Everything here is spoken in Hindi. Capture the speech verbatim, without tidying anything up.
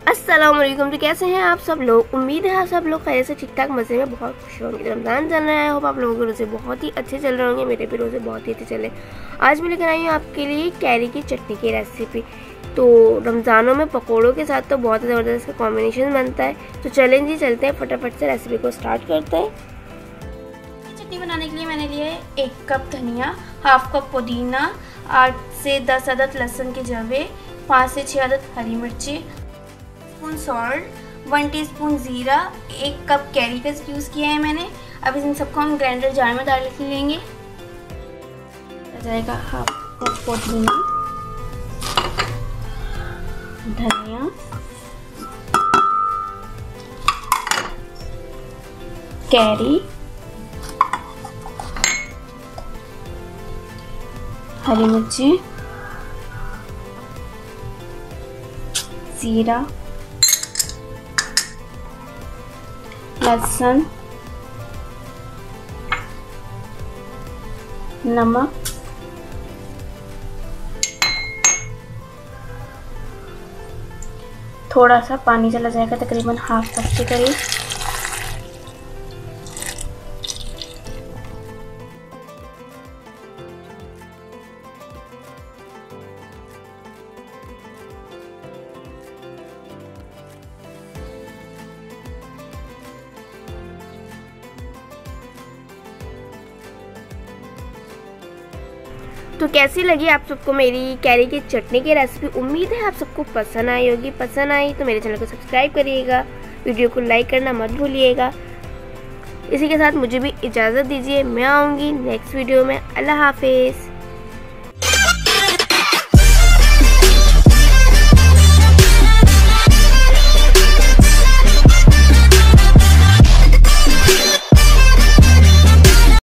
अस्सलाम वालेकुम। तो कैसे हैं आप सब लोग? उम्मीद है आप सब लोग खैर से ठीक ठाक मज़े में बहुत खुश होंगे। रमज़ान चल रहा है, होप आप लोगों के रोज़े बहुत ही अच्छे चल रहे होंगे। मेरे भी रोज़े बहुत ही अच्छे चले। आज मैं लेकर आई हूँ आपके लिए कैरी की चटनी की रेसिपी। तो रमज़ानों में पकौड़ों के साथ तो बहुत ज़बरदस्त का कॉम्बिनेशन बनता है। तो चलें जी, चलते हैं फटाफट से रेसिपी को स्टार्ट करते हैं। चटनी बनाने के लिए मैंने लिया है एक कप धनिया, हाफ कप पुदीना, आठ से दस अदद लहसुन के जवे, पाँच से छः अदद हरी मिर्ची, स्पून सॉल्ट, वन टीस्पून ज़ीरा, एक कप कैरी का यूज़ किया है मैंने। अब इन सबको हम ग्राइंडर जार में डाल लेंगे। आ जाएगा हाफ कप पुदीना, धनिया, कैरी, हरी मिर्ची, जीरा, लहसुन, नमक, थोड़ा सा पानी चला जाएगा, तकरीबन हाफ कप के करीब। तो कैसी लगी आप सबको मेरी कैरी की चटनी की रेसिपी? उम्मीद है आप सबको पसंद आई होगी। पसंद आई तो मेरे चैनल को सब्सक्राइब करिएगा, वीडियो को लाइक करना मत भूलिएगा। इसी के साथ मुझे भी इजाज़त दीजिए, मैं आऊँगी नेक्स्ट वीडियो में। अल्लाह हाफिज़।